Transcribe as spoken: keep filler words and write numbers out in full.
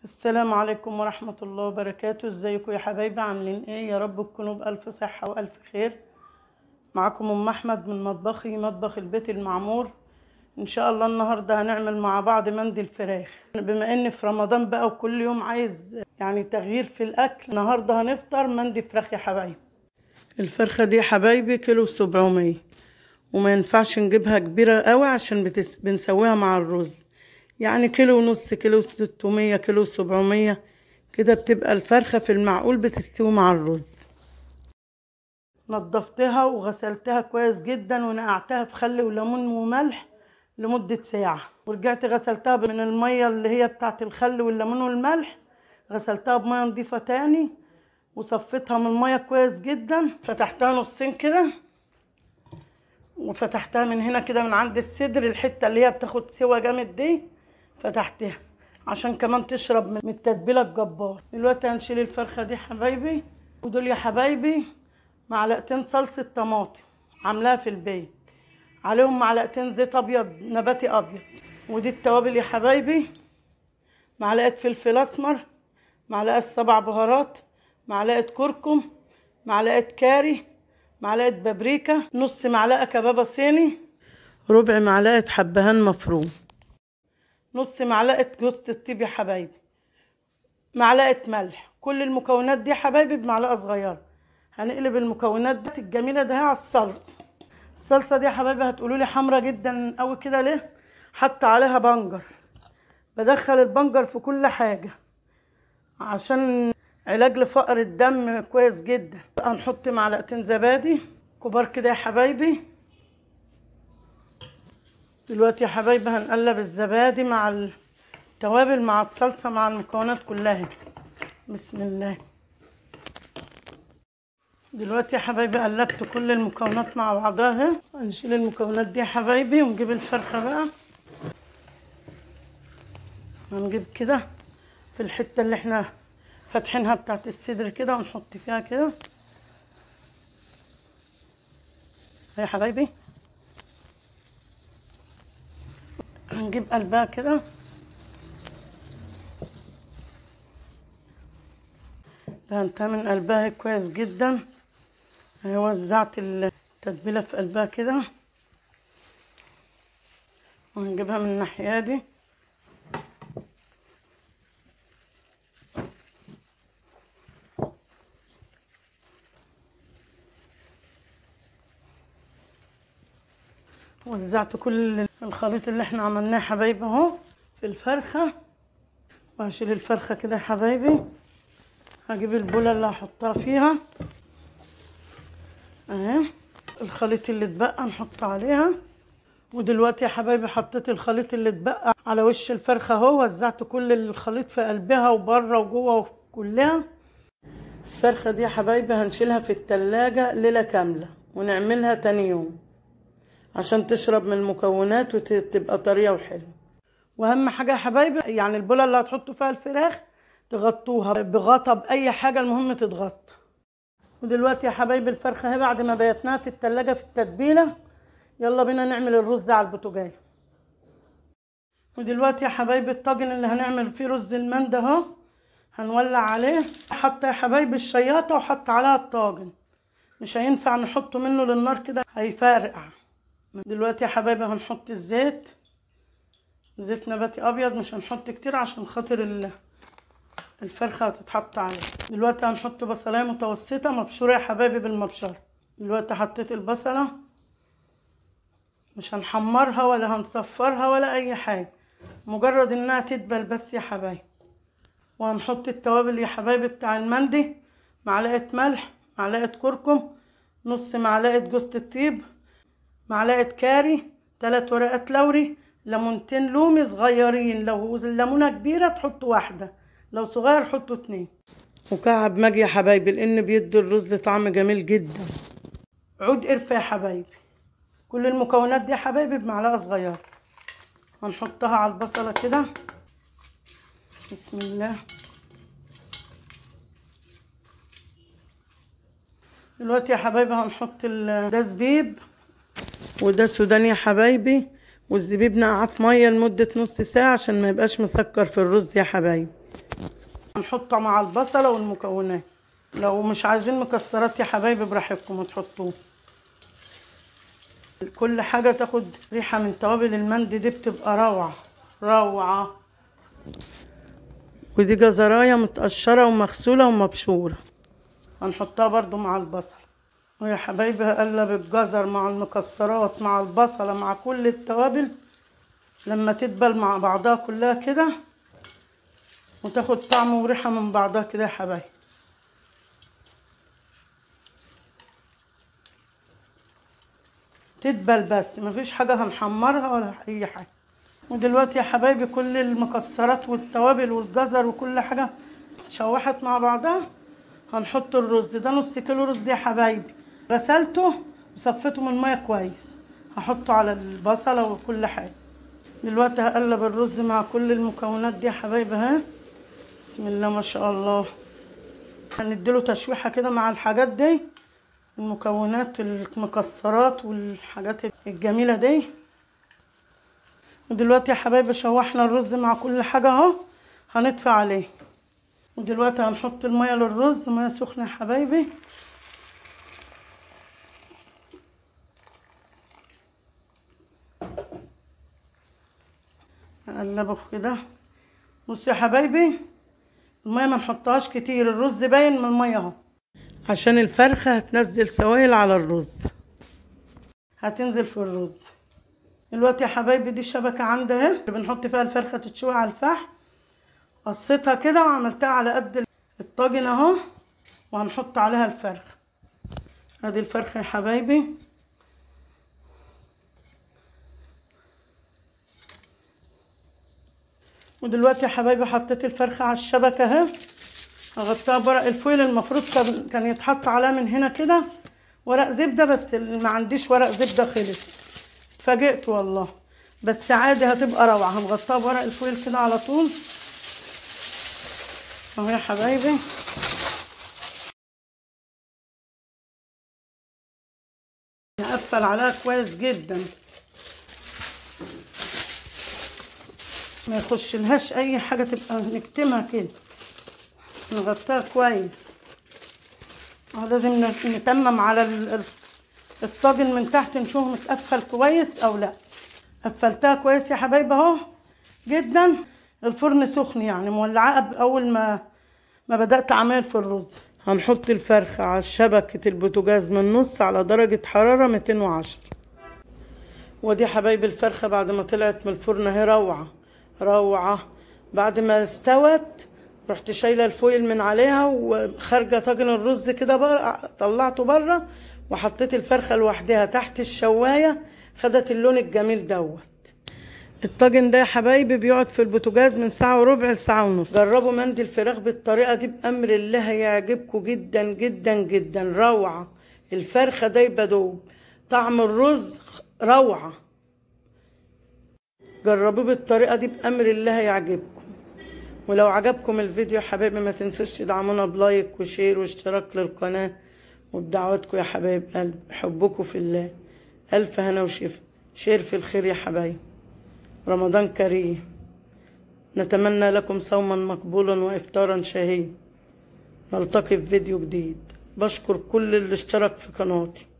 السلام عليكم ورحمة الله وبركاته. ازيكم يا حبايبي؟ عاملين ايه؟ يا رب تكونوا بألف صحة وألف خير. معاكم ام احمد من مطبخي مطبخ البيت المعمور. ان شاء الله النهاردة هنعمل مع بعض مندي الفراخ. بما ان في رمضان بقى وكل يوم عايز يعني تغيير في الاكل، النهاردة هنفطر مندي فراخ يا حبايبي. الفرخة دي يا حبايبي كيلو سبعمية، وما ينفعش نجيبها كبيرة قوي عشان بتس... بنسويها مع الرز. يعني كيلو ونص، كيلو ستمية، كيلو سبعمية كده بتبقى الفرخة في المعقول بتستوي مع الرز. نضفتها وغسلتها كويس جدا ونقعتها في خل وليمون وملح لمدة ساعة، ورجعت غسلتها من المية اللي هي بتاعت الخل والليمون والملح، غسلتها بمية نضيفة تاني وصفتها من المية كويس جدا. فتحتها نصين كده، وفتحتها من هنا كده من عند الصدر، الحتة اللي هي بتاخد سوا جامد دي فتحتها عشان كمان تشرب من التتبيله الجبار. دلوقتي هنشيل الفرخه دي حبايبي، ودول يا حبايبي معلقتين صلصه طماطم عاملاها في البيت، عليهم معلقتين زيت ابيض نباتي ابيض، ودي التوابل يا حبايبي: معلقه فلفل اسمر، معلقه سبع بهارات، معلقه كركم، معلقه كاري، معلقه بابريكا، نص معلقه كبابه صيني، ربع معلقه حبهان مفروم، نص معلقه جوز الطيب يا حبايبي، معلقه ملح. كل المكونات دي يا حبايبي بمعلقه صغيره. هنقلب المكونات دي الجميله ده على الصلصه. الصلصه دي يا حبايبي هتقولوا لي حمرا جدا قوي كده ليه؟ حط عليها بنجر، بدخل البنجر في كل حاجه عشان علاج لفقر الدم كويس جدا. هنحط معلقتين زبادي كبار كده يا حبايبي. دلوقتي يا حبايبي هنقلب الزبادي مع التوابل مع الصلصه مع المكونات كلها. بسم الله. دلوقتي يا حبايبي قلبت كل المكونات مع بعضها. هنشيل المكونات دي يا حبايبي ونجيب الفرخه بقى. هنجيب كده في الحته اللي احنا فاتحينها بتاعت الصدر كده ونحط فيها كده يا حبايبي. هنجيب قلبها كده، دهنتها من قلبها كويس جدا. وزعت التتبيله في قلبها كده، وهنجيبها من الناحيه دي. وزعت كل الخليط اللي احنا عملناه يا حبايبي اهو في الفرخه. وهشيل الفرخه كده يا حبايبي. هجيب البوله اللي هحطها فيها اهي، الخليط اللي اتبقى نحط عليها. ودلوقتي يا حبايبي حطيت الخليط اللي اتبقى على وش الفرخه اهو. وزعت كل الخليط في قلبها وبره وجوه كلها. الفرخه دي يا حبايبي هنشيلها في التلاجة ليله كامله ونعملها تاني يوم عشان تشرب من المكونات وتبقى طريه وحلوه. واهم حاجه يا حبايبي يعني البوله اللي هتحطوا فيها الفراخ تغطوها بغطا باي حاجه، المهم تتغطى. ودلوقتي يا حبايبي الفرخه اهي بعد ما بيتناها في التلاجة في التتبيله، يلا بينا نعمل الرز على البوتاجاز. ودلوقتي يا حبايبي الطاجن اللي هنعمل فيه رز المندي اهو هنولع عليه. حط يا حبايبي الشياطه وحط عليها الطاجن، مش هينفع نحطه منه للنار كده هيفرقع. دلوقتي يا حبايبي هنحط الزيت، زيت نباتي ابيض، مش هنحط كتير عشان خاطر الفرخه هتتحط عليه. دلوقتي هنحط بصلايه متوسطه مبشوره يا حبايبي بالمبشره. دلوقتي حطيت البصله، مش هنحمرها ولا هنصفرها ولا اي حاجه، مجرد انها تدبل بس يا حبايبي. وهنحط التوابل يا حبايبي بتاع المندي: معلقه ملح، معلقه كركم، نص معلقه جوز الطيب، معلقه كاري، ثلاث ورقات لوري، ليمونتين لومي صغيرين، لو الليمونه كبيره تحطوا واحده، لو صغير حطوا اتنين، وكعب ماجي يا حبايبي لان بيدي الرز طعم جميل جدا. عود قرفه يا حبايبي. كل المكونات دي يا حبايبي بمعلقه صغيره. هنحطها على البصله كده. بسم الله. دلوقتي يا حبايبي هنحط ده زبيب وده سوداني يا حبايبي، والزبيب نقعه في ميه لمده نص ساعه عشان ما يبقاش مسكر في الرز يا حبايبي. هنحطه مع البصله والمكونات. لو مش عايزين مكسرات يا حبايبي براحتكم هتحطوه. كل حاجه تاخد ريحه من توابل المندي دي بتبقى روعه روعه. ودي جزرايه متقشره ومغسوله ومبشوره هنحطها برضو مع البصل. ويا حبايبي هقلب الجزر مع المكسرات مع البصله مع كل التوابل لما تدبل مع بعضها كلها كده وتاخد طعم وريحه من بعضها كده يا حبايبي. تدبل بس مفيش حاجه هنحمرها ولا اي حاجه. ودلوقتي يا حبايبي كل المكسرات والتوابل والجزر وكل حاجه اتشوحت مع بعضها. هنحط الرز. ده نص كيلو رز يا حبايبي، غسلته وصفيته من الميه كويس. هحطه على البصله وكل حاجه. دلوقتي هقلب الرز مع كل المكونات دي يا حبايبي. ها بسم الله ما شاء الله. هنديله تشويحه كده مع الحاجات دي، المكونات المكسرات والحاجات الجميله دي. ودلوقتي يا حبايبي شوحنا الرز مع كل حاجه اهو. هنطفي عليه. ودلوقتي هنحط الميه للرز، ميه سخنه يا حبايبي. اقلبه كده. بصوا يا حبايبي الميه ما نحطهاش كتير، الرز باين من الميه اهو عشان الفرخه هتنزل سوائل على الرز، هتنزل في الرز. دلوقتي يا حبايبي دي الشبكه عندي اهي بنحط فيها الفرخه تتشوي على الفحم. قصيتها كده وعملتها على قد الطاجن اهو، وهنحط عليها الفرخه. ادي الفرخه يا حبايبي. ودلوقتي يا حبايبي حطيت الفرخه على الشبكه اهي. هغطيها بورق الفويل. المفروض كان يتحط عليها من هنا كده ورق زبده، بس ما عنديش ورق زبده خلص، اتفاجئت والله. بس عادي هتبقى روعه. هنغطيها بورق الفويل كده على طول اهو يا حبايبي. نقفل عليها كويس جدا ما يخش لهاش اي حاجه، تبقى نكتمها كده. نغطيها كويس اهو. لازم نتمم على الطاجن من تحت نشوفه متقفل كويس او لا. قفلتها كويس يا حبايبي اهو جدا. الفرن سخن يعني مولعاه اول ما ما بدات اعمل في الرز. هنحط الفرخه على شبكه البوتاجاز من النص على درجه حراره مئتين وعشرة. ودي حبايبي الفرخه بعد ما طلعت من الفرن اهي روعه روعه. بعد ما استوت رحت شايله الفويل من عليها وخارجه طاجن الرز كده بره، طلعته بره وحطيت الفرخه لوحدها تحت الشوايه. خدت اللون الجميل دوت. الطاجن ده يا حبايبي بيقعد في البوتاجاز من ساعه وربع لساعه ونص. جربوا مندي الفراخ بالطريقه دي بامر الله هيعجبكم جدا جدا جدا. روعه. الفرخه دايبه دوب، طعم الرز روعه. جربوه بالطريقه دي بامر الله هيعجبكم. ولو عجبكم الفيديو يا حبايبي ما تنسوش تدعمونا بلايك وشير واشتراك للقناه. وبدعواتكم يا حبايب قلب، حبكم في الله. الف هنا وشفا. شير في الخير يا حبايب. رمضان كريم. نتمنى لكم صوما مقبولا وافطارا شهيا. نلتقي في فيديو جديد. بشكر كل اللي اشترك في قناتي.